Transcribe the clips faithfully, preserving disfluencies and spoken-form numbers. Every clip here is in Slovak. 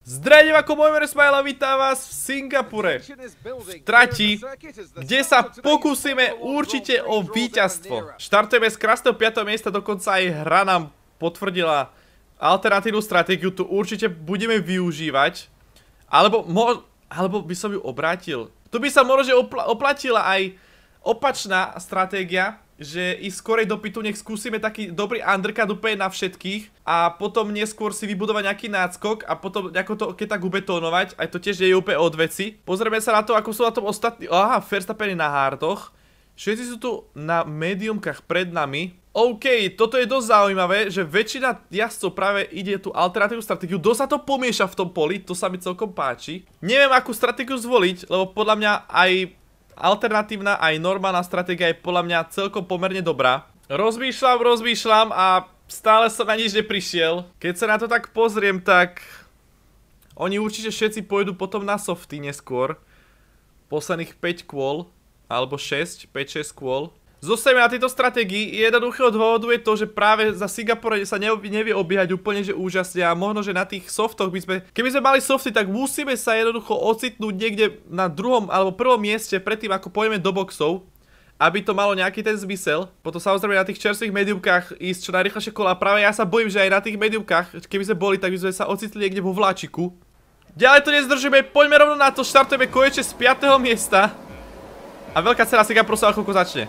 Zdravím, ako môj meno Smile a vítam vás v Singapure, v trati, kde sa pokúsime určite o víťazstvo. Štartujeme z krásneho piateho miesta, dokonca aj hra nám potvrdila alternatívnu stratégiu, tu určite budeme využívať. Alebo, mo alebo by som ju obrátil. Tu by sa možno opla oplatila aj opačná stratégia, že ísť skorej do pitu, nech skúsime taký dobrý undercut úplne na všetkých a potom neskôr si vybudovať nejaký náskok a potom nejako to keď tak ubetónovať, aj to tiež je úplne od veci. Pozrieme sa na to, ako sú na tom ostatní. Aha, Verstappen na hardoch. Všetci sú tu na mediumkách pred nami. OK, toto je dosť zaujímavé, že väčšina jazdcov práve ide tú alternatívnu stratégiu. Dosť sa to pomieša v tom poli, to sa mi celkom páči. Neviem, akú stratégiu zvoliť, lebo podľa mňa aj alternatívna aj normálna stratégia je podľa mňa celkom pomerne dobrá. Rozmýšľam, rozmýšľam a stále som na nič neprišiel. Keď sa na to tak pozriem, tak oni určite všetci pôjdu potom na softy neskôr. Posledných päť kôl, alebo šesť, päť šesť kôl. Zostaneme na tejto stratégii. Jednoduchého dôvodu je to, že práve za Singapore sa nevie obiehať úplne že úžasne a možno, že na tých softoch by sme, keby sme mali softy, tak musíme sa jednoducho ocitnúť niekde na druhom alebo prvom mieste predtým, ako pôjdeme do boxov, aby to malo nejaký ten zmysel. Potom samozrejme na tých čerstvých mediumkách ísť čo najrýchlejšie kola. Práve ja sa bojím, že aj na tých mediumkách, keby sme boli, tak by sme sa ocitli niekde vo vláčiku. Ďalej to nezdržíme, poďme rovno na to, štartujeme konečne z piateho miesta. A veľká cena Singapuru sa ako začne.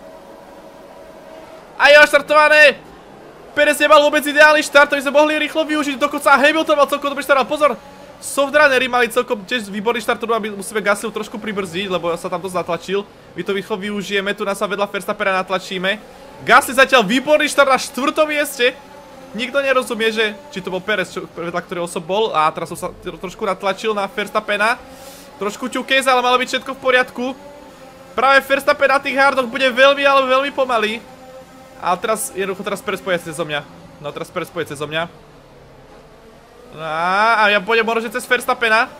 A je štartované! Perez nemal vôbec ideálny štart, aby sme mohli rýchlo využiť, dokonca Hamilton mal celkom dobrý štart, ale pozor! Softrunnery mali celkom tiež výborný štart, aby musíme Gaslyho trošku pribrzdiť, lebo sa tam dosť natlačil. My to rýchlo využijeme, tu nás sa vedľa Verstappena natlačíme. Gasly zatiaľ výborný štart na štvrtom mieste. Nikto nerozumie, že či to bol Perez, čo, vedľa ktorého som bol. A teraz som sa trošku natlačil na Verstappena. Trošku ťukez, ale malo byť všetko v poriadku. Práve Verstappen na tých hardoch bude veľmi, ale veľmi pomalý. A teraz, jednoducho teraz Perez poje cez mňa. No teraz Perez poje cez mňa. A, a ja pôjdem možno cez Verstappena.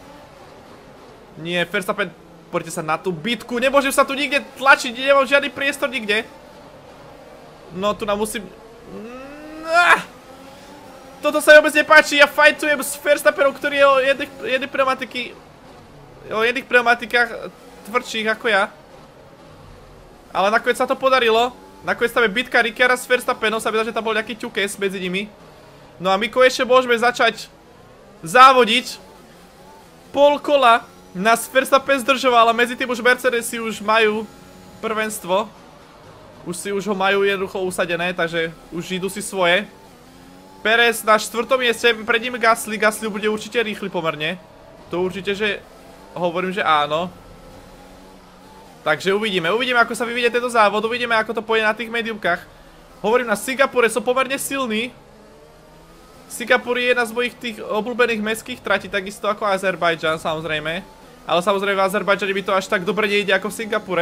Nie, Verstappen, poďte sa na tú bitku. Nemôžem sa tu nikde tlačiť, nemám žiadny priestor nikde. No tu nám musím... Toto sa mi vôbec nepáči, ja fajtujem s Verstappenom, ktorý je o jedných, jedných pneumatiky... O jedných pneumatikách tvrdších ako ja. Ale nakoniec sa to podarilo. Nakoniec tam je bitka Ricciarda s Verstappenom, sa mi zdá, že tam bol nejaký ťukes medzi nimi. No a my konečne môžeme začať závodiť. Pol kola nás Verstappen zdržoval a medzi tým už Mercedesy už majú prvenstvo. Už si už ho majú jednoducho usadené, takže už idú si svoje. Perez na štvrtom mieste, pred ním Gasly, Gasly bude určite rýchly pomerne. To určite, že hovorím, že áno. Takže uvidíme, uvidíme ako sa vyvinie tento závod, uvidíme ako to pôjde na tých mediumkách. Hovorím, na Singapure som pomerne silný. Singapur je jedna z mojich tých obľúbených mestských tratí, takisto ako Azerbajdžan samozrejme. Ale samozrejme v Azerbajdžane by to až tak dobre nejde ako v Singapure.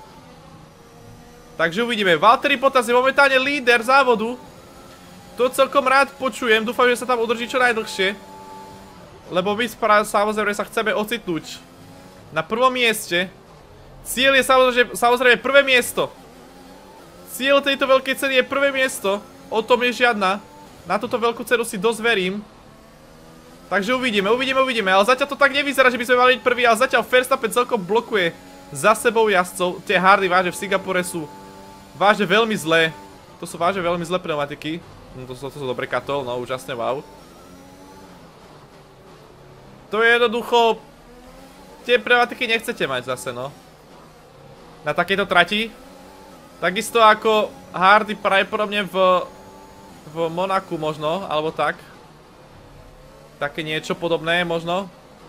Takže uvidíme, Valtteri Bottas je momentálne líder závodu. To celkom rád počujem, dúfam, že sa tam udrží čo najdlhšie. Lebo my samozrejme sa chceme ocitnúť na prvom mieste. Cieľ je samozrejme, samozrejme prvé miesto. Cieľ tejto veľkej ceny je prvé miesto. O tom je žiadna. Na túto veľkú cenu si dosť verím. Takže uvidíme, uvidíme, uvidíme. Ale zatiaľ to tak nevyzerá, že by sme mali byť prvý. Ale zatiaľ Verstappen celkom blokuje za sebou jazdcov. Tie hardy vážne v Singapure sú vážne veľmi zlé. To sú vážne veľmi zlé pneumatiky. No to sú, to sú dobre katol, no úžasne, wow. To je jednoducho... Tie pneumatiky nechcete mať zase, no. Na takejto trati. Takisto ako hardy pravdepodobne v v Monaku možno, alebo tak. Také niečo podobné možno.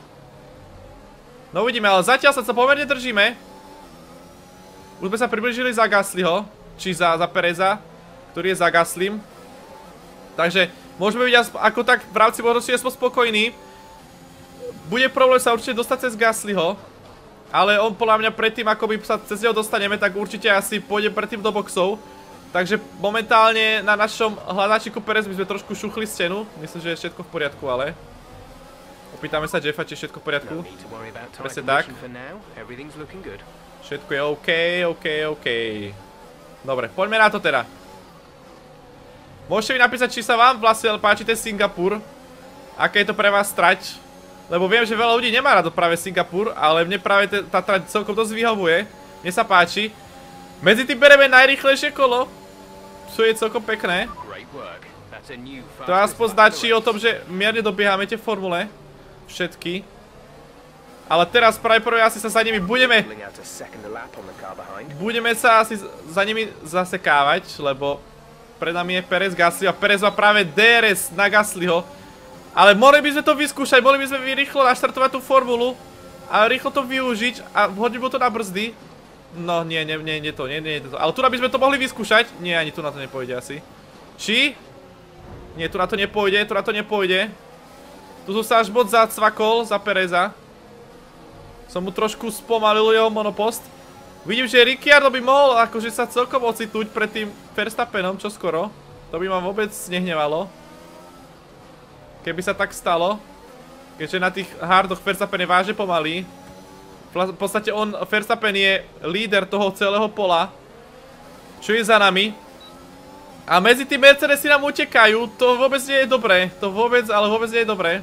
No uvidíme, ale zatiaľ sa sa pomerne držíme. Už sme sa priblížili za Gaslyho, či za, za Pereza, ktorý je za Gaslym. Takže môžeme byť ako tak v rámci možnosti sme spokojní. Bude problém sa určite dostať cez Gaslyho. Ale on podľa mňa predtým, ako my sa cez neho dostaneme, tak určite asi pôjde predtým do boxov. Takže momentálne na našom hľadačiku Perez by sme trošku šuchli stenu. Myslím, že je všetko v poriadku, ale... Opýtame sa Jeffa, či je všetko v poriadku. Presne tak. Všetko je OK, OK, OK. Dobre, poďme na to teda. Môžete mi napísať, či sa vám vlastne páči ten Singapur. Aké je to pre vás trať? Lebo viem, že veľa ľudí nemá rád práve Singapur, ale mne práve tá trať celkom dosť vyhovuje. Mne sa páči. Medzi tým bereme najrýchlejšie kolo. Čo je celkom pekné. To aspoň značí o tom, že mierne dobiehame tie formule. Všetky. Ale teraz práve prvé asi sa za nimi budeme... Budeme sa asi za nimi zasekávať, lebo pred nami je Perez Gasly a Perez má práve dé er es na Gaslyho. Ale mohli by sme to vyskúšať, mohli by sme rýchlo naštartovať tú formulu a rýchlo to využiť a hodiť mu to na brzdy. No nie, nie, nie, nie to, nie, nie, nie to. Ale tu by sme to mohli vyskúšať. Nie, ani tu na to nepôjde asi. Či? Nie, tu na to nepôjde, tu na to nepôjde. Tu som sa až moc zacvakol za Pereza. Som mu trošku spomalil jeho monopost. Vidím, že Ricciardo by mohol akože sa celkom ocitnúť pred tým Verstappenom, čo skoro. To by ma vôbec nehnevalo. Keby sa tak stalo. Keďže na tých hardoch Verstappen je vážne pomalý. V podstate on, Verstappen je líder toho celého pola. Čo je za nami. A medzi tým Mercedesy nám utekajú. To vôbec nie je dobré. To vôbec, ale vôbec nie je dobré.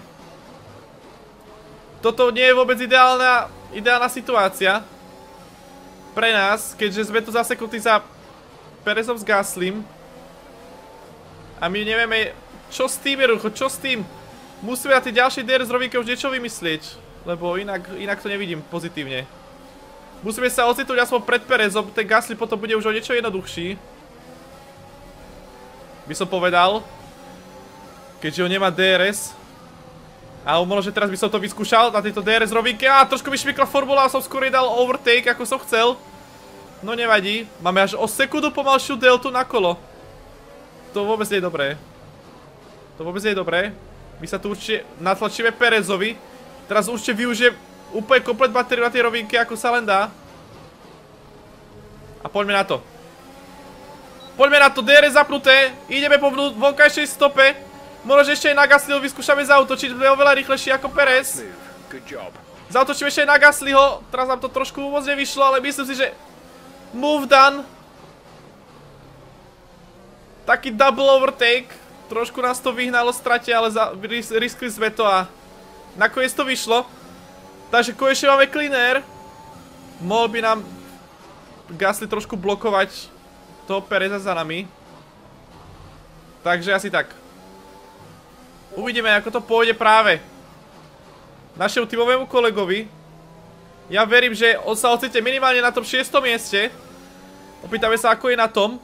Toto nie je vôbec ideálna, ideálna situácia. Pre nás, keďže sme tu zaseknutí za Perezom s Gaslym. A my nevieme, čo s tým je rucho, čo s tým? Musíme na tie ďalšie dé er es rovinke už niečo vymyslieť. Lebo inak, inak to nevidím pozitívne. Musíme sa ocitnúť aspoň pred Perezom, ten Gasly potom bude už o niečo jednoduchší. By som povedal. Keďže on nemá dé er es. A možno, že teraz by som to vyskúšal na tejto dé er es rovinke. Á, trošku mi šmykla formula a som skôr dal overtake, ako som chcel. No nevadí. Máme až o sekundu pomalšiu deltu na kolo. To vôbec nie je dobré. To vôbec nie je dobré. My sa tu určite natlačíme Perezovi. Teraz určite využijem úplne komplet batériu na tej rovinke, ako sa len dá. A poďme na to. Poďme na to, dé er es zapnuté. Ideme po vonkajšej stope. Možno, že ešte aj na Gaslyho vyskúšame zautočiť. Sme oveľa rýchlejší ako Perez. Zautočíme ešte aj na Gaslyho. Teraz nám to trošku moc nevyšlo, ale myslím si, že move done. Taký double overtake. Trošku nás to vyhnalo strate, ale riskli sme to a nakoniec to vyšlo. Takže konečne máme clean air. Mohol by nám Gasly trošku blokovať toho Pereza za nami. Takže asi tak. Uvidíme, ako to pôjde práve našemu tímovému kolegovi. Ja verím, že on sa ocitne minimálne na tom šiestom mieste. Opýtame sa, ako je na tom.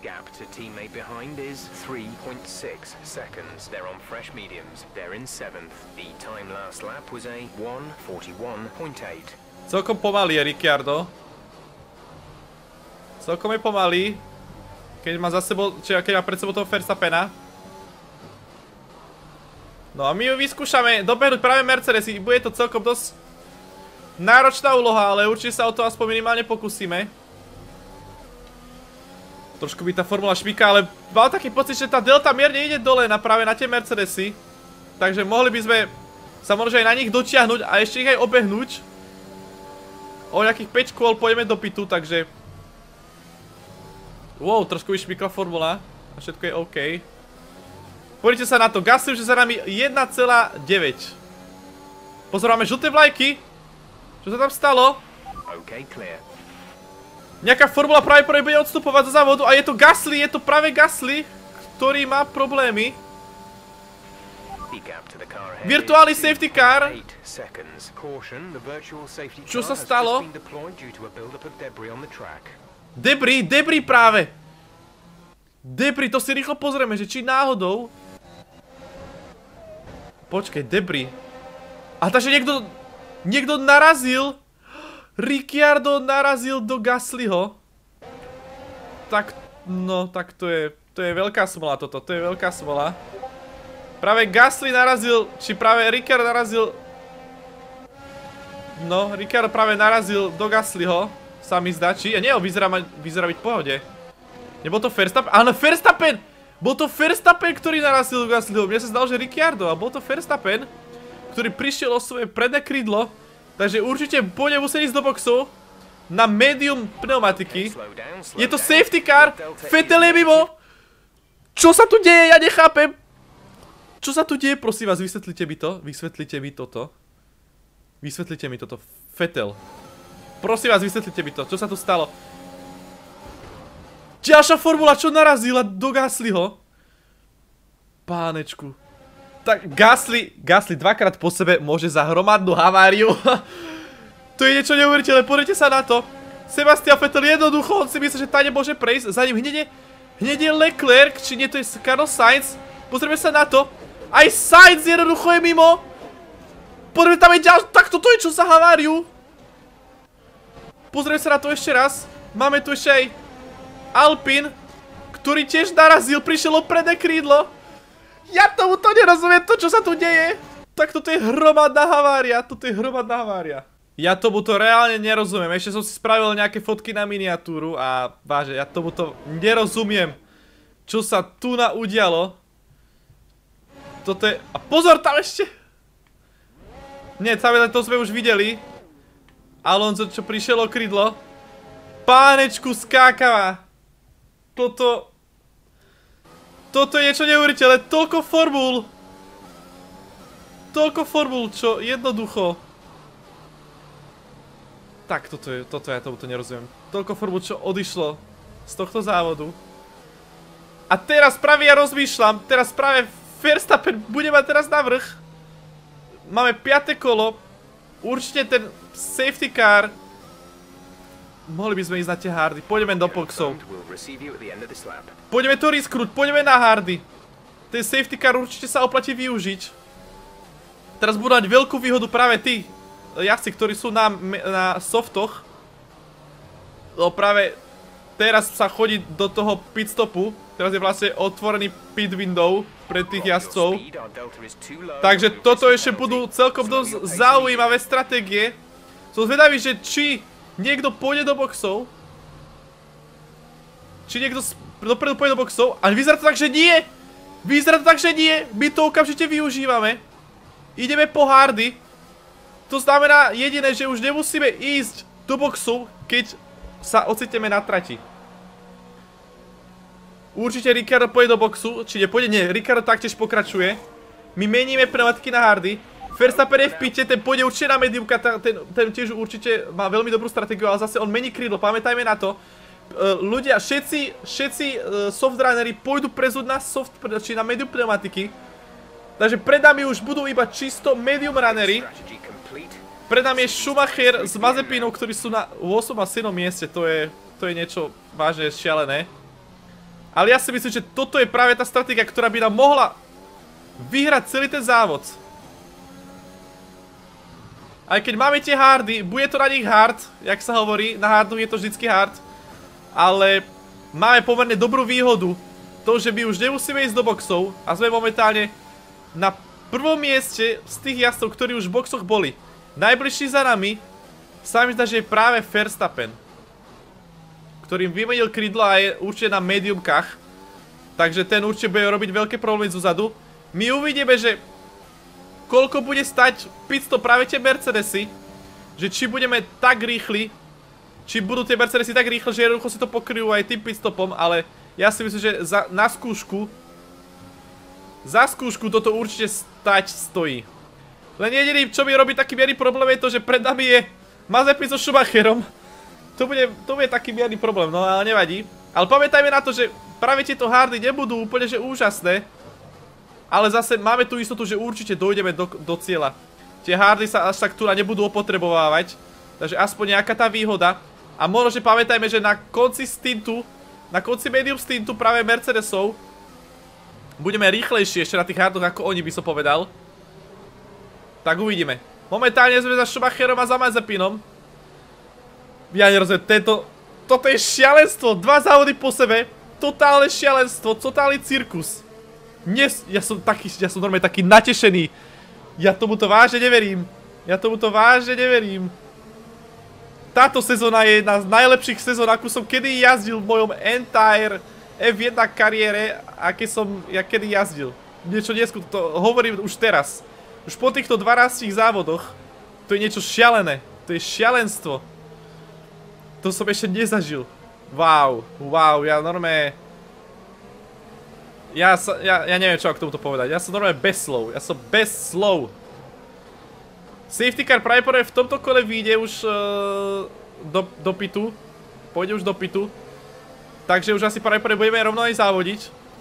Celkom pomalý je Ricciardo. Celkom je pomalý. Keď má za sebou, či keď má pred sebou toho Verstappena. No a my ju vyskúšame dobehnúť práve Mercedesy. Bude to celkom dosť náročná úloha, ale určite sa o to aspoň minimálne pokúsime. Trošku by tá formula šmíka, ale mal taký pocit, že tá delta mierne ide dole na práve na tie Mercedesy. Takže mohli by sme sa možno aj na nich dotiahnuť a ešte ich aj obehnúť. O nejakých päť kôl pôjdeme do pitu, takže... Wow, trošku vyšmíkla formula a všetko je OK. Poďte sa na to, Gasly už je za nami jeden celá deväť. Pozoráme žlté vlajky. Čo sa tam stalo? Nejaká formula práve prvej bude odstupovať zo závodu a je to Gasly, je to práve Gasly, ktorý má problémy. Virtuálny safety car. Čo sa stalo? Debris, debris práve. Debris, to si rýchlo pozrieme, že či náhodou... Počkej, debris. A takže niekto... Niekto narazil... Ricciardo narazil do Gaslyho. Tak, no, tak to je, to je veľká smola toto, to je veľká smola. Práve Gasly narazil, či práve Ricciardo narazil... No, Ricciardo práve narazil do Gaslyho, sa mi zdá, či... Nie, vyzerá, vyzerá byť v pohode. Nebol to Verstappen? Áno, Verstappen! Bol to Verstappen, ktorý narazil do Gaslyho. Mne sa zdalo, že Ricciardo, a bol to Verstappen, ktorý prišiel o svoje predné krídlo. Takže určite bude musieť ísť do boxu na medium pneumatiky. Je to safety car. Vettel je mimo. Čo sa tu deje? Ja nechápem. čo sa tu deje, prosím vás, vysvetlite mi to, vysvetlite mi toto. Vysvetlite mi toto, Vettel. Prosím vás, vysvetlite mi to, čo sa tu stalo. Ďalšia formula, čo narazila do Gaslyho. Pánečku. Tak Gasly, Gasly dvakrát po sebe môže za hromadnú haváriu. To je niečo neuveriteľné, pozrite sa na to. Sebastian Vettel jednoducho, on si myslí, že tá nemôže prejsť, za ním hneď je, hneď je Leclerc, či nie, to je Carlos Sainz. Pozrieme sa na to. Aj Sainz jednoducho je mimo. Pozrieme, tam je ďalšie, tak toto je čo za haváriu. Pozrieme sa na to ešte raz. Máme tu ešte aj Alpine, ktorý tiež narazil, prišiel o predné krídlo. Ja tomu to nerozumiem, to čo sa tu deje. Tak toto je hromadná havária, toto je hromadná havária. Ja tomu to reálne nerozumiem, ešte som si spravil nejaké fotky na miniatúru a váže, ja tomu to nerozumiem. Čo sa tu na udialo. Toto je, a pozor tam ešte. Nie, to sme už videli. Alonso, čo prišiel o krídlo. Pánečku skákava. Toto... Toto je niečo neuveriteľné. Toľko formul. Toľko formul, čo jednoducho... Tak, toto je, toto ja tomuto nerozumiem. Toľko formul, čo odišlo z tohto závodu. A teraz práve ja rozmýšľam, teraz práve Verstappen bude mať teraz navrch. Máme piate kolo. Určite ten safety car. Mohli by sme ísť na tie hardy. Poďme do boxov. Poďme to risknúť, poďme na hardy. Ten safety car určite sa oplatí využiť. Teraz budú mať veľkú výhodu práve tí jazdci, ktorí sú na, na softoch. No práve teraz sa chodí do toho pitstopu. Teraz je vlastne otvorený pit window pre tých jazdcov. Takže toto ešte budú celkom dosť zaujímavé stratégie. Som zvedavý, že či niekto pôjde do boxov. Či niekto dopredu pôjde do boxov. A vyzerá to tak, že nie. Vyzerá to tak, že nie. My to okamžite využívame. Ideme po hardy. To znamená jediné, že už nemusíme ísť do boxu, keď sa ocitneme na trati. Určite Ricardo pôjde do boxu, či nepôjde, nie, Ricardo taktiež pokračuje. My meníme pneumatiky na hardy. Verstappen je v pite, ten pôjde určite na mediumka, ten, ten tiež určite má veľmi dobrú stratégiu, ale zase on mení krídlo, pamätajme na to. Ľudia, všetci, všetci softrunnery pôjdu prezúť na soft, či na medium pneumatiky. Takže pred nami už budú iba čisto medium runnery. Pred nami je Schumacher s Mazepinou, ktorí sú na ôsmom a siedmom mieste. To je, to je niečo vážne šialené. Ale ja si myslím, že toto je práve tá stratégia, ktorá by nám mohla vyhrať celý ten závod. Aj keď máme tie hardy, bude to na nich hard, jak sa hovorí, na hardu je to vždycky hard. Ale máme pomerne dobrú výhodu. To, že my už nemusíme ísť do boxov a sme momentálne na prvom mieste z tých jazdcov, ktorí už v boxoch boli. Najbližší za nami sa mi zdá, že je práve Verstappen, ktorým vymenil krídlo a je určite na mediumkách. Takže ten určite bude robiť veľké problémy zozadu. My uvidíme, že koľko bude stať pitstop práve tie Mercedesy. Že či budeme tak rýchli, či budú tie Mercedesy tak rýchle, že jednoducho si to pokryjú aj tým pitstopom. Ale ja si myslím, že za, na skúšku Za skúšku toto určite stať stojí. Len jediný, čo mi robí taký mierny problém je to, že pred nami je Mazepin so Schumacherom. To bude, to bude taký mierny problém, no ale nevadí. Ale pamätajme na to, že práve tieto hardy nebudú úplne že úžasné. Ale zase máme tú istotu, že určite dojdeme do, do cieľa. Tie hardy sa až tak tu nebudú opotrebovávať. Takže aspoň nejaká tá výhoda. A možno, že pamätajme, že na konci stintu, na konci medium stintu práve Mercedesov budeme rýchlejšie ešte na tých hardoch, ako oni by som povedal. Tak uvidíme. Momentálne sme za Schumacherom a za Mazepinom. Ja nerozumiem, tento... Toto je šialenstvo, dva závody po sebe. Totálne šialenstvo, totálny cirkus. Dnes, ja som taký, ja som normálne taký natešený. Ja tomuto vážne neverím. Ja tomuto vážne neverím. Táto sezóna je jedna z najlepších sezón, akú som kedy jazdil v mojom entire ef jeden kariére, aké som ja kedy jazdil. Niečo neskutočné, to hovorím už teraz. Už po týchto dvanástich závodoch, to je niečo šialené. To je šialenstvo. To som ešte nezažil. Wow, wow, ja normálne... Ja, sa, ja, ja neviem čo k tomuto povedať, ja som normálne bez slov, ja som bez slov. Safety car pravdepodobne v tomto kole vyjde už uh, do, do pitu. Pôjde už do pitu. Takže už asi pravdepodobne budeme rovno aj závodiť.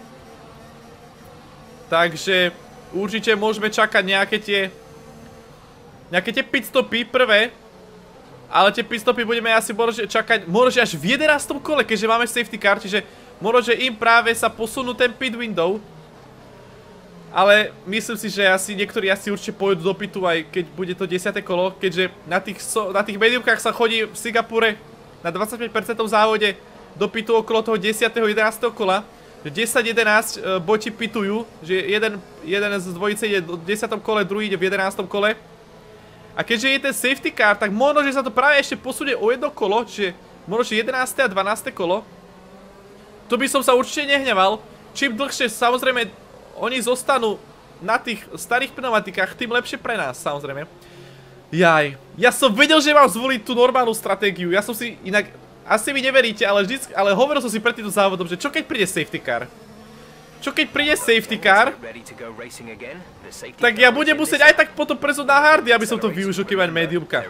Takže určite môžeme čakať nejaké tie Nejaké tie pitstopy prvé. Ale tie pitstopy budeme asi možno čakať možno až v jedenástom kole, keďže máme safety car. Čiže možno im práve sa posunú ten pit window. Ale myslím si, že asi niektorí asi určite pôjdu do pitu, aj keď bude to desiate kolo, keďže na tých, so, na tých mediumkách sa chodí v Singapúre na dvadsaťpäť percent závode do pitu okolo toho desiateho jedenásteho kola. desať jedenásť boti pitujú, že jeden, jeden z dvojice ide v desiatom kole, druhý ide v jedenástom kole. A keďže je ten safety car, tak možno, že sa to práve ešte posunie o jedno kolo, čiže možno, že jedenáste a dvanáste kolo. To by som sa určite nehneval. Čím dlhšie, samozrejme, oni zostanú na tých starých pneumatikách, tým lepšie pre nás, samozrejme. Jaj, ja som vedel, že mám zvoliť tú normálnu stratégiu. Ja som si inak, asi mi neveríte, ale vždycky, ale hovoril som si pred týmto závodom, že čo keď príde safety car? Čo keď príde safety car? Tak ja budem musieť aj tak potom presunúť na hardy, aby som to využil, keď mám mediumka.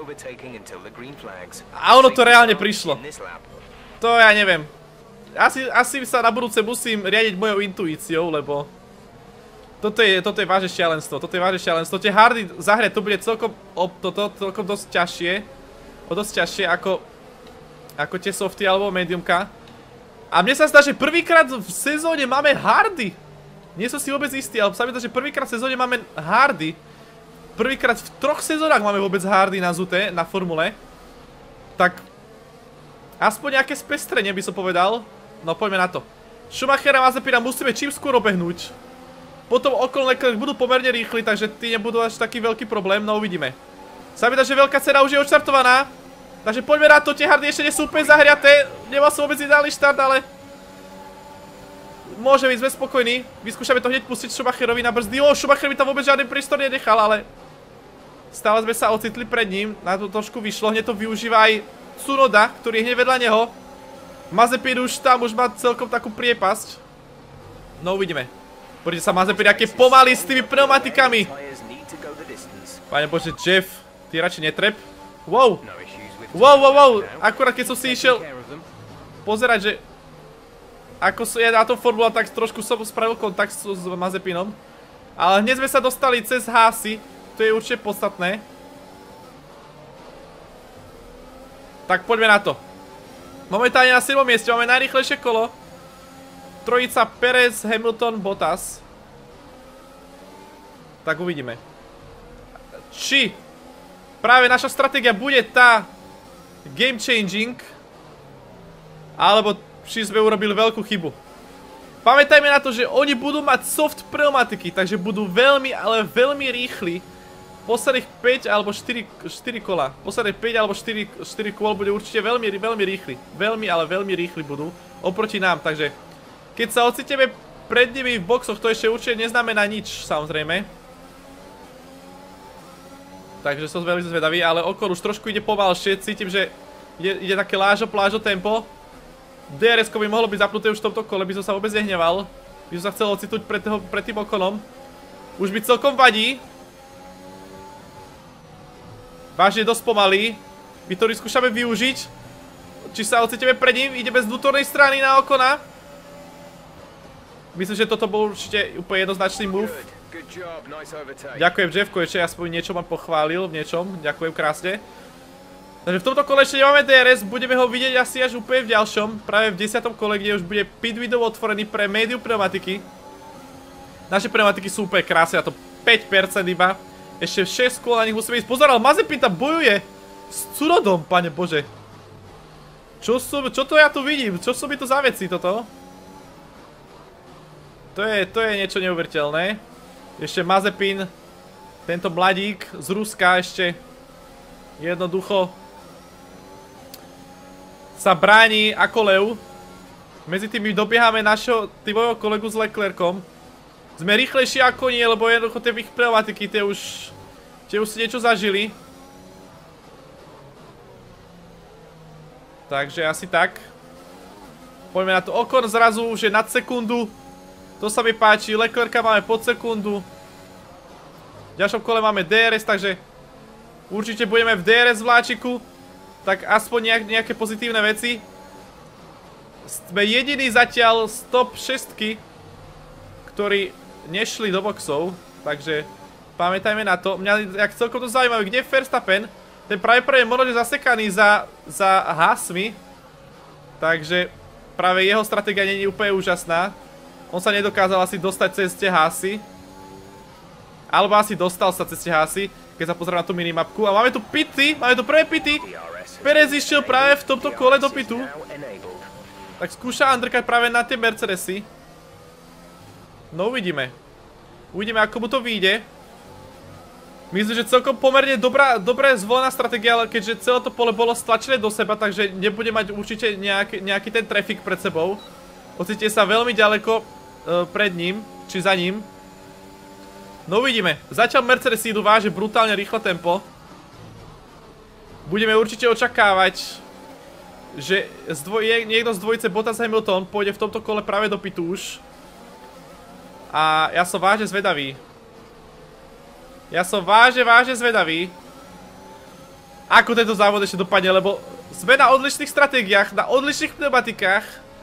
A ono to reálne prišlo. To ja neviem. Asi, asi sa na budúce musím riadiť mojou intuíciou, lebo toto je, toto je vážne šialenstvo, toto je vážne šialenstvo. Tie hardy zahrať to bude celkom, op, toto, celkom dosť ťažšie. O dosť ťažšie ako, ako tie softy alebo mediumka. A mne sa zdá, že prvýkrát v sezóne máme hardy. Nie som si vôbec istý, ale sa mi zdá, že prvýkrát v sezóne máme hardy. Prvýkrát v troch sezónach máme vôbec hardy na zúte, na formule. Tak aspoň nejaké spestrenie by som povedal. No poďme na to. Schumacher a Mazepina musíme čím skôr obehnúť. Potom okolo Leclerc budú pomerne rýchli, takže tí nebudú až taký veľký problém, no uvidíme. Sa mi dá, že veľká cena už je odštartovaná. Takže poďme na to, tie hardy ešte nie sú úplne zahriaté. Nemal som vôbec ideálny štart, ale môže byť, sme spokojní. Vyskúšame to hneď pustiť Schumacherovi na brzdy. O, Schumacher mi tam vôbec žiadny prístor nenechal, ale stále sme sa ocitli pred ním. Na to trošku vyšlo, hneď to využíva aj Tsunoda, ktorý je hneď vedľa neho. Mazepin už tam už má celkom takú priepasť. No uvidíme. Poďte sa Mazepin, aké pomaly s tými pneumatikami. Pane Bože, Jeff, ty radšej netrep. Wow. Wow, wow, wow. Akurát keď som si išiel pozerať, že ako je na tom formula, tak trošku som spravil kontakt s Mazepinom. Ale hneď sme sa dostali cez hásy. To je určite podstatné. Tak poďme na to. Momentálne na siedmom mieste máme najrýchlejšie kolo. Trojica Perez, Hamilton, Bottas. Tak uvidíme. Či práve naša stratégia bude tá game changing, alebo či sme urobili veľkú chybu. Pamätajme na to, že oni budú mať soft pneumatiky, takže budú veľmi, ale veľmi rýchli. Posledných päť alebo štyri, štyri kola. Posledných päť alebo štyri, štyri kôl bude určite veľmi, veľmi rýchli. Veľmi, ale veľmi rýchli budú oproti nám, takže keď sa ocitneme pred nimi v boxoch, to ešte určite neznamená nič, samozrejme. Takže som veľmi zvedavý, ale okolo už trošku ide pomalšie, cítim, že ide, ide také lážo, plážo tempo. dé er esko by mohlo byť zapnuté už v tomto kole, by som sa vôbec nehneval. By som sa chcel ocitnúť pred, toho, pred tým okolom. Už mi celkom vadí. Vážne dosť pomalý. My to skúšame využiť. Či sa ocitneme pred ním, ideme z vnútornej strany na okona. Myslím, že toto bol určite úplne jednoznačný move. Ďakujem Jeffko, ešte aspoň niečo ma pochválil v niečom. Ďakujem krásne. Takže v tomto kole ešte nemáme dé er es, budeme ho vidieť asi až úplne v ďalšom. Práve v desiatom kole, kde už bude pit window otvorený pre medium pneumatiky. Naše pneumatiky sú úplne krásne, a to päť percent iba. Ešte šesť kôl na nich musíme ísť. Pozor, ale Mazepin tam bojuje s Tsunodom, pane Bože. Čo, sú, čo to ja tu vidím? Čo sú mi to za veci toto? To je, to je niečo neuveriteľné. Ešte Mazepin, tento mladík z Ruska ešte jednoducho sa bráni ako lev. Medzi tým dobiehame našho týmového kolegu s Leclercom. Sme rýchlejší ako nie, lebo jednoducho tie ich pneumatiky, tie už, tie už si niečo zažili. Takže asi tak. Poďme na to. Okon zrazu už je nad sekundu To sa mi páči, Leclerca máme pod sekundu. V ďalšom kole máme dé er es, takže určite budeme v dé er es vláčiku. Tak aspoň nejak, nejaké pozitívne veci. Sme jediní zatiaľ z top šesť, ktorí nešli do boxov. Takže pamätajme na to. Mňa jak celkom to zaujímavé, kde je Verstappen. Ten práve prvý je možno zasekaný za, za Haasmi. Takže práve jeho stratégia nie je úplne úžasná. On sa nedokázal asi dostať cez tie Haasy. Alebo asi dostal sa cez tie Haasy, keď sa pozriem na tú minimapku. A máme tu pity, máme tu prvé pity. Perez išiel práve v tomto kole do pitu. Tak skúša undercut práve na tie Mercedesy. No uvidíme. Uvidíme, ako mu to vyjde. Myslím, že celkom pomerne dobrá, dobrá zvolená stratégia, ale keďže celé to pole bolo stlačené do seba, takže nebude mať určite nejaký, nejaký ten trafik pred sebou. Ocíte sa veľmi ďaleko uh, pred ním, či za ním. No uvidíme. Zatiaľ Mercedes idú váže brutálne rýchle tempo. Budeme určite očakávať, že z dvoj, niekto z dvojice Bottas Hamilton pôjde v tomto kole práve do pitu už. A ja som vážne zvedavý. Ja som vážne, vážne zvedavý, ako tento závod ešte dopadne, lebo sme na odlišných stratégiách, na odlišných pneumatikách.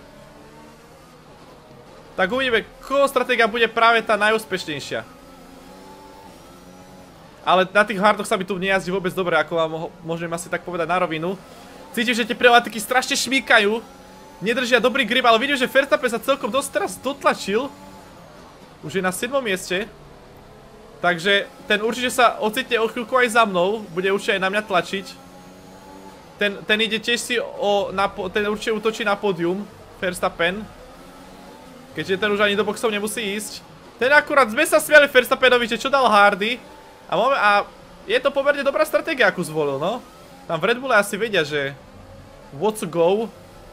Tak uvidíme, koho stratégia bude práve tá najúspešnejšia. Ale na tých hardoch sa mi tu nejazdí vôbec dobre, ako vám môžem asi tak povedať na rovinu. Cítim, že tie pneumatiky strašne šmíkajú, nedržia dobrý grip, ale vidím, že Verstappen sa celkom dosť teraz dotlačil. Už je na siedmom mieste. Takže ten určite sa ocitne o chvíľku aj za mnou, bude určite aj na mňa tlačiť. Ten, ten ide tiež si o, na, ten určite útočí na pódium, Verstappen. Keďže ten už ani do boxov nemusí ísť. Ten akurát, sme sa smiali Verstappenovi, že čo dal hardy. A, máme, a je to pomerne dobrá stratégia, akú zvolil, no. Tam v Red Bulle asi vedia, že what to go.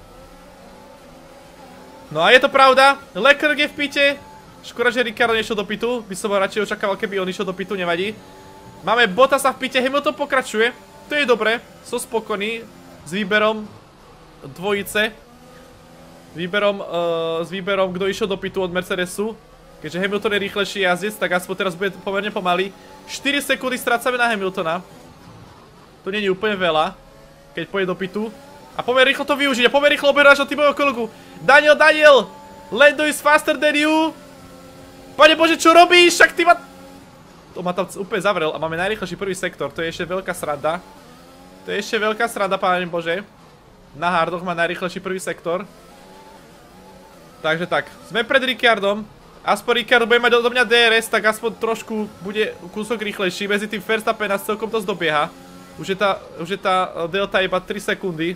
No a je to pravda, Leclerc je v pite. Škoda, že Ricciardo nešiel do pitu. By som ho radšej očakával, keby on išiel do pitu, nevadí. Máme Bottasa v pite, Hamilton pokračuje. To je dobré, som spokojný s výberom dvojice. Výberom, uh, s výberom, kto išiel do pitu od Mercedesu. Keďže Hamilton je rýchlejší jazdec, tak aspoň teraz bude pomerne pomaly. štyri sekundy strácame na Hamiltona. To nie je úplne veľa, keď pôjde do pitu. A poďme rýchlo to využiť, a poďme rýchlo oberáš od týmového kolegu. Daniel, Daniel! Lando is faster than you! Pane Bože, čo robíš? Však ty ma... To ma tam úplne zavrel a máme najrýchlejší prvý sektor. To je ešte veľká sranda. To je ešte veľká sranda, Pane Bože. Na hardoch má najrýchlejší prvý sektor. Takže tak, sme pred Ricciardom. Aspoň Ricciardo bude mať do mňa dé er es, tak aspoň trošku bude kúsok rýchlejší. Medzi tým Verstappen nás celkom dosť dobieha. Už je tá, už je tá delta iba tri sekundy.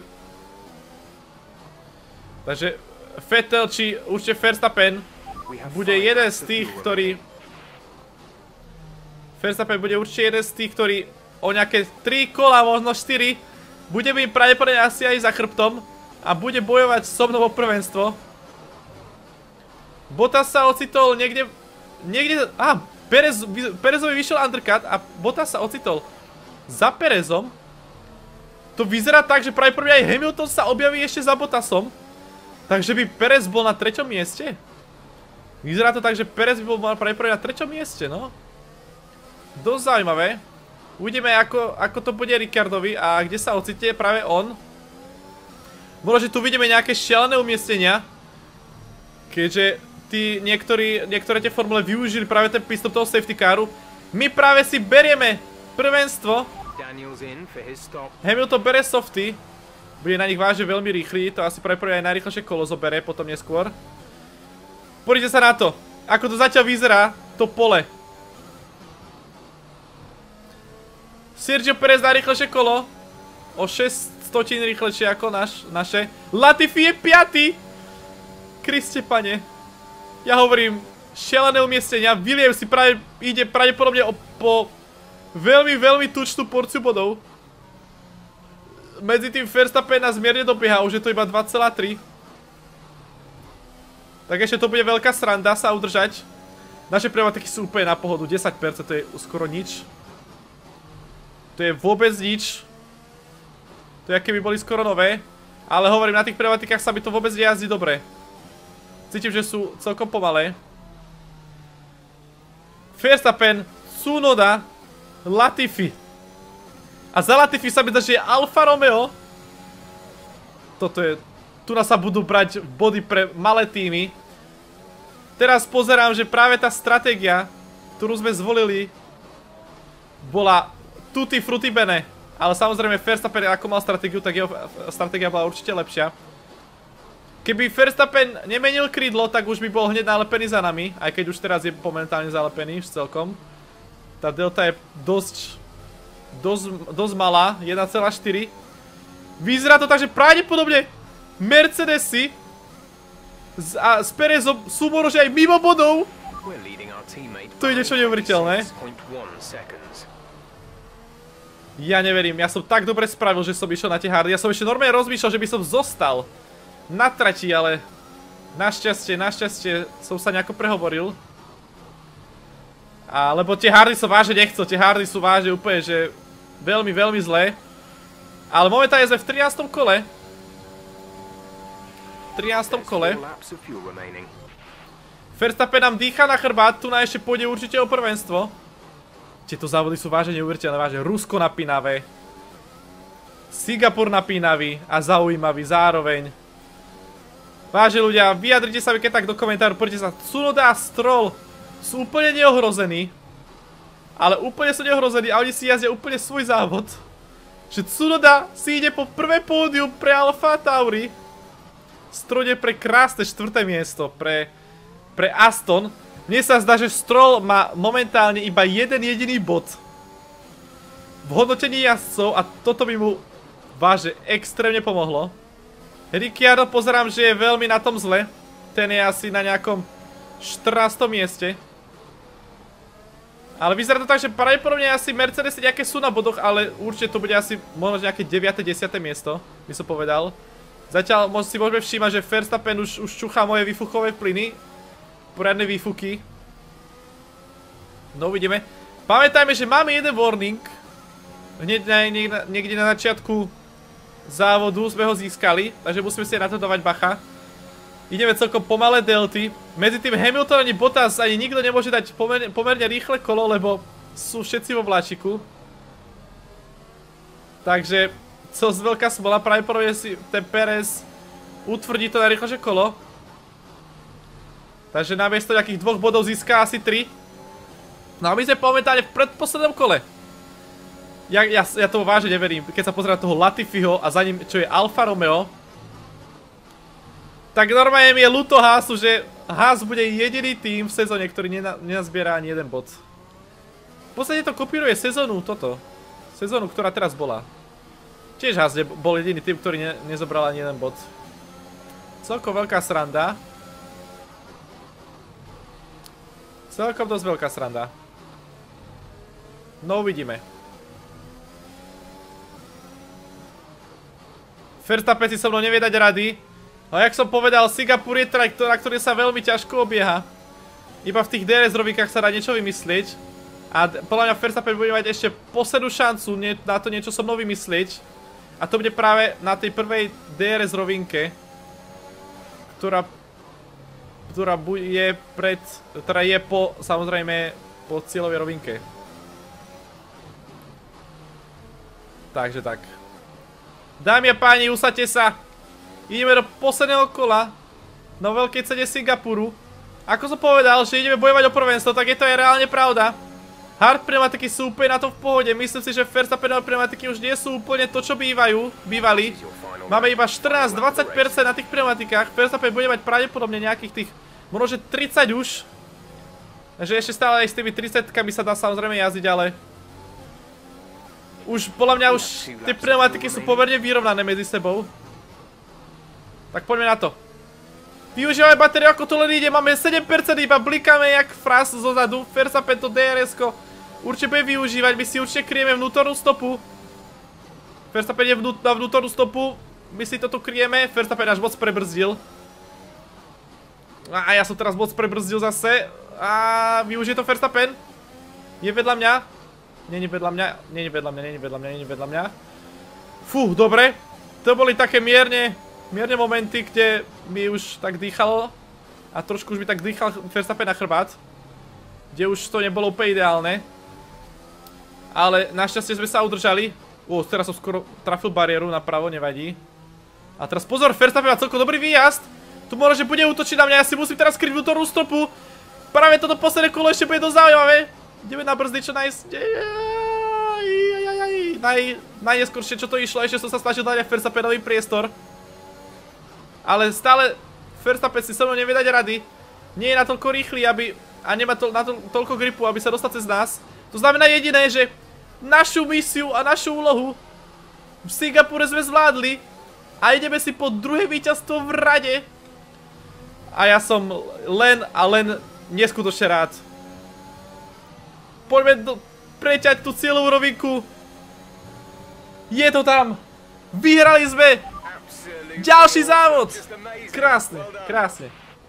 Takže Vettel či určite Verstappen bude jeden z tých, ktorý... Verstappen bude určite jeden z tých, ktorý o nejaké tri kola, možno štyri, bude mi pravdepodobne asi aj za chrbtom a bude bojovať so mnou o prvenstvo. Bottas sa ocitol niekde... Niekde... Á, Perez, Perezovi vyšiel undercut a Bottas sa ocitol za Perezom. To vyzerá tak, že pravdepodobne aj Hamilton sa objaví ešte za Bottasom. Takže by Perez bol na treťom mieste? Vyzerá to tak, že Perez by bol pravdepodobne na treťom mieste, no. Dosť zaujímavé. Uvidíme, ako, ako to bude Ricciardovi a kde sa ocitne práve on. Možno, že tu vidíme nejaké šialené umiestnenia. Keďže tí niektorí, niektoré tie formule využili práve ten pistop toho safety caru. My práve si berieme prvenstvo. Hamilton bere softy. Bude na nich vážne veľmi rýchly. To asi pravdepodobne aj najrýchlejšie kolo zobere potom neskôr. Poďte sa na to, ako to zatiaľ vyzerá, to pole. Sergio Perez najrýchlejšie kolo, o šesť stotín rýchlejšie ako naš, naše. Latifi je piaty! Kriste pane. Ja hovorím, šialené umiestnenia, Williams si práve ide pravdepodobne po veľmi, veľmi tučnú porciu bodov. Medzi tým Verstappen nás mierne dobieha, už je to iba dva celé tri. Tak ešte to bude veľká sranda sa udržať. Naše pneumatiky sú úplne na pohodu, desať percent, to je skoro nič. To je vôbec nič. To je, aké by boli skoro nové. Ale hovorím, na tých pneumatikách sa mi to vôbec nejazdí dobre. Cítim, že sú celkom pomalé. Verstappen, Tsunoda, Latifi. A za Latifi sa mi zdá, že je Alfa Romeo. Toto je... Tu nás sa budú brať body pre malé týmy. Teraz pozerám, že práve tá stratégia, ktorú sme zvolili, bola tutti frutti bene. Ale samozrejme Verstappen ako mal stratégiu, tak jeho stratégia bola určite lepšia. Keby Verstappen nemenil krídlo, tak už by bol hneď nalepený za nami. Aj keď už teraz je momentálne zalepený už celkom. Tá delta je dosť... Dosť, dosť malá, jedna celá štyri. Vyzerá to tak, že pravdepodobne Mercedesy z, a s Perezom sú možno aj mimo bodov. To je niečo neuveriteľné. Ja neverím, ja som tak dobre spravil, že som išiel na tie hardy. Ja som ešte normálne rozmýšľal, že by som zostal na trati, ale našťastie, našťastie som sa nejako prehovoril. A lebo tie hardy som vážne nechcel, tie hardy sú vážne úplne, že veľmi, veľmi zlé. Ale momentálne sme v trinástom kole. V trinástom kole. Verstappen nám dýcha na chrbát, tu na ešte pôjde určite o prvenstvo. Tieto závody sú vážne neuveriteľné, vážne. Rusko napínavé. Singapur napínavý a zaujímavý zároveň. Vážne ľudia, vyjadrite sa mi keď tak do komentáru, poďte sa. Tsunoda a Stroll sú úplne neohrození. Ale úplne sú neohrození a oni si jazdia úplne svoj závod. Že Tsunoda si ide po prvé pódium pre Alfa Tauri. Stroll je pre krásne štvrté miesto, pre, pre Aston. Mne sa zdá, že Stroll má momentálne iba jeden jediný bod v hodnotení jazdcov a toto by mu vážne extrémne pomohlo. Ricciardo pozerám, že je veľmi na tom zle. Ten je asi na nejakom štrnástom mieste. Ale vyzerá to tak, že pravdepodobne asi Mercedes nejaké sú na bodoch, ale určite to bude asi možno nejaké deviate desiate miesto, by som povedal. Zatiaľ si môžeme všímať, že Verstappen už, už čuchá moje výfuchové plyny. Poriadne výfuky. No uvidíme. Pamätajme, že máme jeden warning. Hneď na, niekde, niekde na začiatku závodu sme ho získali, takže musíme si na to dávať bacha. Ideme celkom pomalé delty. Medzi tým Hamilton ani Bottas ani nikto nemôže dať pomerne, pomerne rýchle kolo, lebo sú všetci vo vláčiku. Takže co z veľká smola, pravdepodobne si ten Perez utvrdí to najrýchlejšie kolo. Takže namiesto nejakých dvoch bodov získa asi tri. No a my sme momentálne v predposlednom kole. Ja, ja, ja tomu vážne neverím, keď sa pozerám toho Latifiho a za ním, čo je Alfa Romeo. Tak normálne mi je ľúto Haasu, že Haas bude jediný tým v sezóne, ktorý nenazbiera ani jeden bod. V podstate to kopíruje sezónu toto. Sezónu, ktorá teraz bola. Tiež Haas bol jediný tým, ktorý ne, nezobral ani jeden bod. Celkom veľká sranda. Celkom dosť veľká sranda. No uvidíme. Verstappen si so mnou nevie dať rady. Ale jak som povedal, Singapur je trať, na ktorý sa veľmi ťažko obieha. Iba v tých dé er es rovinkách sa dá niečo vymyslieť. A podľa mňa Verstappen bude mať ešte poslednú šancu na to niečo so mnou vymyslieť. A to bude práve na tej prvej dé er es rovinke. Ktorá... Ktorá je pred... Ktorá je po, samozrejme, po cieľovej rovinke. Takže tak. Dámy a páni, usaďte sa. Ideme do posledného kola na veľkej cene Singapuru. Ako som povedal, že ideme bojovať o prvenstvo, tak je to aj reálne pravda. Hard pneumatiky sú úplne na tom v pohode. Myslím si, že Verstappenové pneumatiky už nie sú úplne to, čo bývajú, bývali. Máme iba štrnásť až dvadsať percent na tých pneumatikách. Verstappen bude mať pravdepodobne nejakých tých, možno že tridsať už. Takže ešte stále aj s tými tridsiatkami sa dá samozrejme jazdiť, ale... Už, podľa mňa už tie pneumatiky sú pomerne vyrovnané medzi sebou. Tak poďme na to. Využívame batériu ako to len ide, máme sedem percent, iba blikáme jak fras zozadu. Verstappen to dé er esko určite bude využívať, my si určite kryjeme vnútornú stopu. Verstappen je vnú, na vnútornú stopu, my si toto kryjeme, Verstappen až moc prebrzdil. A ja som teraz moc prebrzdil zase. A využije to Verstappen. Je vedľa mňa. Není vedľa mňa, není vedľa mňa, není vedľa mňa, není vedľa mňa. Fú, dobre. To boli také mierne... Mierne momenty, kde mi už tak dýchalo a trošku už mi tak dýchal Verstappen na chrbát. kde už to nebolo úplne ideálne. Ale našťastie sme sa udržali. Ó, teraz som skoro trafil bariéru napravo, nevadí. A teraz pozor, Verstappen má celkom dobrý výjazd. Tu možno, že bude útočiť na mňa, ja si musím teraz kryť vnútornú stopu. Práve toto posledné kolo ešte bude dosť zaujímavé. Ideme na brzdy čo najs... Naj... Najneskôršie čo to išlo, ešte som sa snažil dať aj Verstappenový priestor. Ale stále Verstappen si so mnou nevie dať rady. Nie je natoľko rýchly, aby... A nemá to, na to, toľko gripu, aby sa dostal cez nás. To znamená jediné, že našu misiu a našu úlohu v Singapure sme zvládli. A ideme si po druhé víťazstvo v rade. A ja som len a len neskutočne rád. Poďme do, preťať tú cieľovú rovinku. Je to tam. Vyhrali sme. Ďalší závod. Krásne, krásne.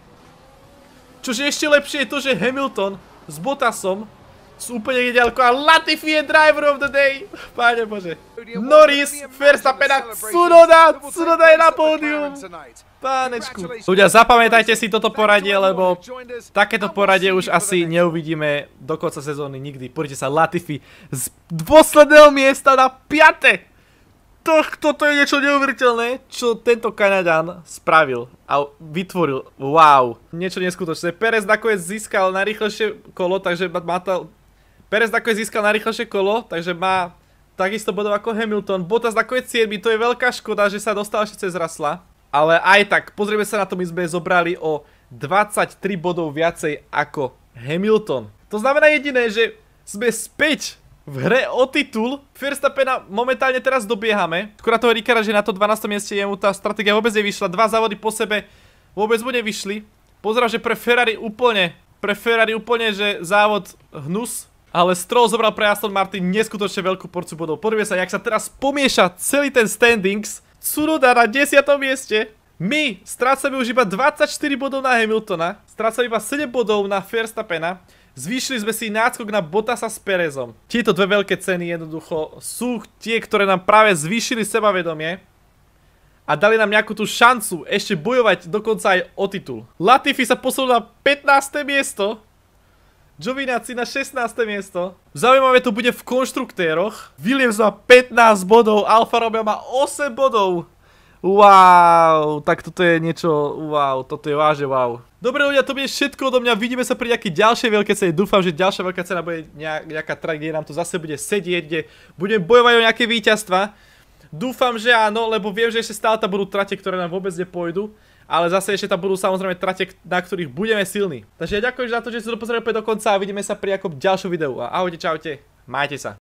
Čože ešte lepšie je to, že Hamilton s Bottasom sú úplne ďaleko a Latifi je driver of the day. Páne Bože. Norris, Verstappen a Tsunoda. Tsunoda je na pódium. Pánečku. Ľudia, zapamätajte si toto poradie, lebo takéto poradie už asi neuvidíme do konca sezóny nikdy. Poďte sa, Latifi z posledného miesta na piate. Toto je niečo neuveriteľné, čo tento Kanaďan spravil a vytvoril. Wow. Niečo neskutočné. Perez nakoniec získal najrýchlejšie kolo, takže má to... Perez nakoniec získal najrýchlejšie kolo, takže má takisto bodov ako Hamilton. Bottas nakoniec siedmy, to je veľká škoda, že sa dostal ešte cez Russella. Ale aj tak, pozrieme sa na to, my sme zobrali o dvadsaťtri bodov viacej ako Hamilton. To znamená jediné, že sme späť v hre o titul. Verstappena momentálne teraz dobiehame. Skôr toho Ricciarda, že na to dvanástom mieste jemu tá stratégia vôbec nevyšla. Dva závody po sebe vôbec mu nevyšli. Pozerám, že pre Ferrari úplne, pre Ferrari úplne, že závod hnus. Ale Stroll zobral pre Aston Martin neskutočne veľkú porciu bodov. Podívej sa, jak sa teraz pomieša celý ten standings. Tsunoda na desiatom mieste. My strácame už iba dvadsaťštyri bodov na Hamiltona. Strácame iba sedem bodov na Verstappena. Zvýšili sme si náskok na Bottasa s Perezom. Tieto dve veľké ceny jednoducho sú tie, ktoré nám práve zvýšili sebavedomie. A dali nám nejakú tú šancu ešte bojovať dokonca aj o titul. Latifi sa posunul na pätnáste miesto. Giovinazzi na šestnáste miesto. Zaujímavé to bude v konštruktéroch. Williams má pätnásť bodov, Alfa Romeo má osem bodov. Wow, tak toto je niečo, wow, toto je vážne wow. Dobre ľudia, to bude všetko odo mňa, vidíme sa pri nejakej ďalšej veľkej cene. Dúfam, že ďalšia veľká cena bude nejaká trať, kde nám to zase bude sedieť, kde budem bojovať o nejaké víťazstva. Dúfam, že áno, lebo viem, že ešte stále tam budú trate, ktoré nám vôbec nepôjdu. Ale zase ešte tam budú samozrejme trate, na ktorých budeme silní. Takže ja ďakujem za to, že ste to pozreli do konca a vidíme sa pri nejakom ďalšom videu. A ahojte, čaute, majte sa.